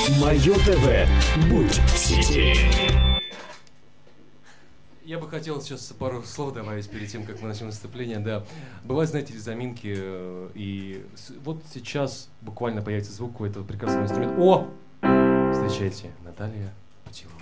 Мое ТВ. Будь в сети. Я бы хотел сейчас пару слов добавить перед тем, как мы начнем выступление. Да, бывают, знаете ли, заминки, и вот сейчас буквально появится звук у этого прекрасного инструмента. О! Встречайте, Наталья Путилова.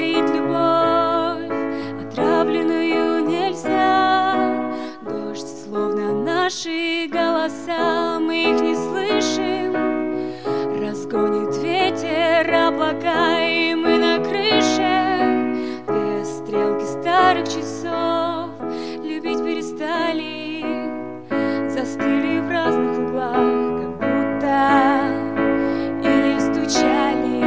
Повторить любовь, отравленную нельзя. Дождь голоса, мы их не слышим. Разгонит ветер облака, и мы на крыше. Две стрелки старых часов любить перестали, застыли в разных углах, как будто и не стучали.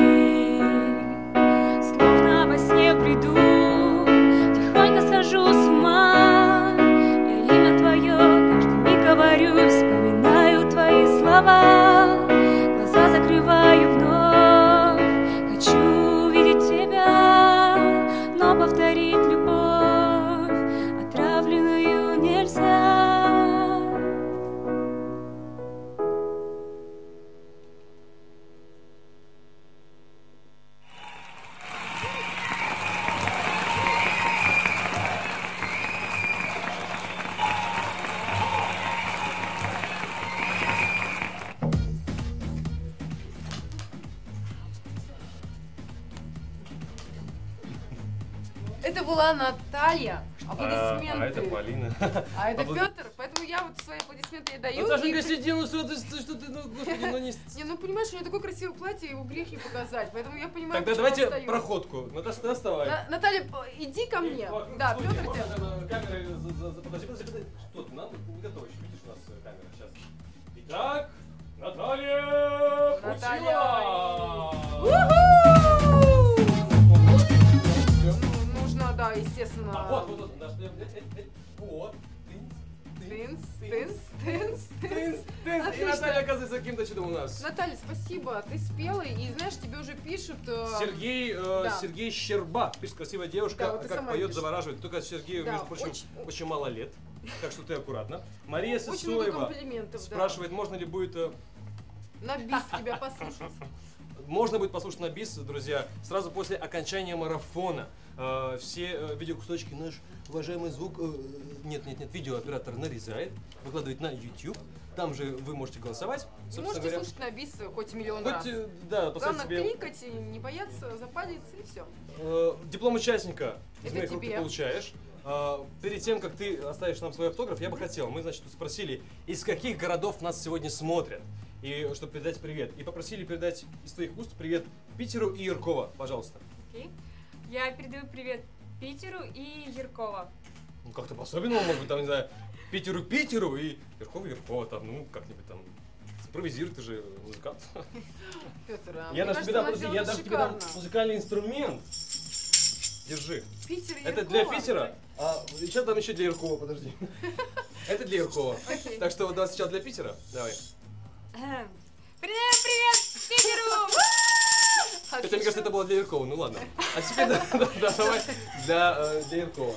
Словно во сне приду, тихонько схожу с ума. Я имя твое каждый миг говорю, вспоминаю твои слова. Глаза закрываю вновь, хочу видеть тебя, но повторить любовь отравленную нельзя. Это была Наталья. Аплодисменты. А это Полина. А это Петр, поэтому я вот свои аплодисменты ей даю. Наташенька, сиди, ну что ты, ну господи, ну не... Не, ну понимаешь, у нее такое красивое платье, его грех ей показать, поэтому я понимаю, Тогда почему давайте встаю. проходку. Наташа, ты оставай. Наталья, иди ко мне. Да, Петр тебя. Камера, подожди, что ты, надо готовить, видишь, у нас камера сейчас. Итак, Наталья Ну, нужно, да, естественно. А вот, вот. Тынс. И Наталья оказывается каким-то чудом у нас. Наталья, спасибо, ты спела, и знаешь, тебе уже пишут... Сергей Щерба пишет, красивая девушка, Да, вот ты как сама поет, пишешь. завораживает. Только Сергею, Да, между прочим, очень мало лет, так что ты аккуратно. Мария Очень много Сысоева комплиментов, да. спрашивает, можно ли будет... На бис тебя послушать. Можно будет послушать на бис, друзья, сразу после окончания марафона. Все видеокусочки наш уважаемый звук, видеооператор нарезает, выкладывает на YouTube. Там же вы можете голосовать. Вы можете слушать на бис хоть миллион раз. Да, Главное кликать, и не бояться, запалиться и все. Диплом участника из Это моих рук ты тебе. получаешь. Перед тем, как ты оставишь нам свой автограф, я бы хотел, мы, значит, спросили, из каких городов нас сегодня смотрят, и чтобы передать привет. И попросили передать из твоих уст привет Питеру и Яркова, пожалуйста. Окей. Я передаю привет Питеру и Яркова. Ну, как-то по-особенному, может быть, там, не знаю, Питеру и Яркова, там, ну, как-нибудь там, импровизируй, ты же музыкант. Петр, Я даже тебе дам шикарно. музыкальный инструмент. Держи. Питер, Это для Яркова. Питера, а сейчас там еще для Яркова, подожди. Это для Яркова. Окей. Так что да, сейчас для Питера. Давай. Привет Питеру! Хотя мне кажется, это было для Яркова, ну ладно. А теперь давай для Яркова.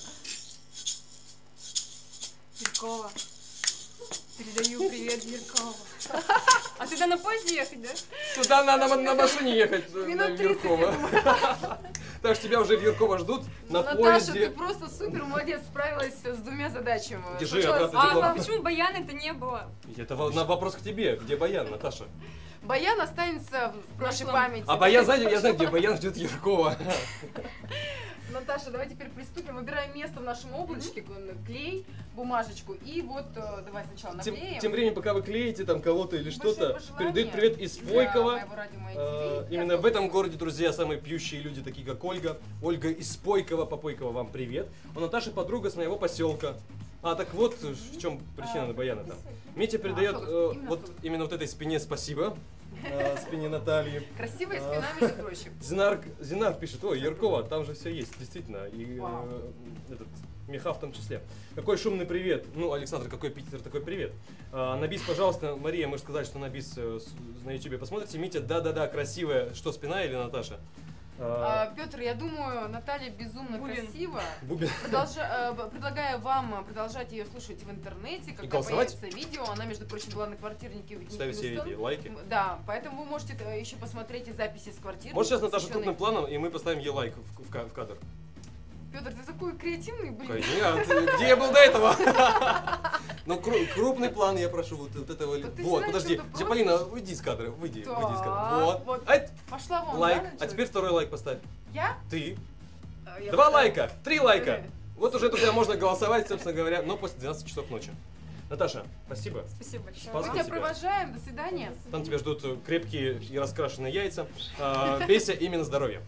Яркова. Передаю привет Яркова. А сюда на поезде ехать, да? Туда надо на машине ехать, на Минут 30, Яркова. Так что тебя уже в Яркова ждут на Наташа, ты поезде. просто супер молодец, справилась с двумя задачами. Держи Сначала обратно диплом. А почему Баяна-то не было? Это на вопрос к тебе. Где Баян, Наташа? Баян останется в нашей памяти. А Баян, знаете, я знаю, где Баян ждет Яркова. Наташа, давай теперь приступим. Выбираем место в нашем облачке, клей, бумажечку. И вот давай сначала наклеим. Тем временем, пока вы клеите там кого-то или Большие что-то, пожелания передают привет из для Спойкова. моего радио, моей ТВ. Именно в этом городе, друзья, самые пьющие люди, такие как Ольга. Ольга из Спойкова, Попойкова, вам привет. У Наташи подруга с моего поселка. А, так вот, в чем причина Баяна там. Митя передает именно вот этой спине спасибо. Спине Натальи. Красивая спина, между прочим. Зинар пишет, ой, Яркова, там же все есть, действительно, и этот, меха в том числе. Какой шумный привет. Ну, Александр, какой Питер, такой привет. На бис, пожалуйста, Мария, мы же сказали, что на бис на ютубе посмотрите. Митя, да-да-да, красивая. Что, спина или Наташа? Петр, я думаю, Наталья безумно Бубен. красива. Бубен. Предлагаю вам продолжать ее слушать в интернете, когда голосовать? появится видео. Она, между прочим, была на квартирнике в Ставить все эти лайки. Да, поэтому вы можете еще посмотреть и записи с квартиры. Может, сейчас Наташа крупным планом, и мы поставим ей лайк в кадр. Петр, ты такой креативный, блин. Нет, где я был до этого? Ну, крупный план, я прошу, вот этого. Да ты Вот, всегда подожди. что-то Полина, уйди из кадра, выйди из кадра. Так, Вот. Ай, Пошла вон, лайк. да, А началось? теперь второй лайк поставь. Я? Ты. Я 2 поставила. лайка, 3 лайка. Э. Вот уже, друзья, можно голосовать, собственно говоря, но после 12 часов ночи. Наташа, спасибо. Спасибо большое. Спасибо. Мы тебя провожаем, до свидания. Там тебя ждут крепкие и раскрашенные яйца. Пейся именно здоровье.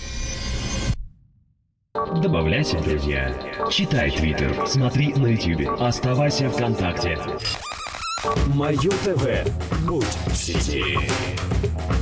Добавляйся в друзья. Читай Твиттер, смотри на Ютубе, оставайся ВКонтакте. Мое ТВ. Будь в сети.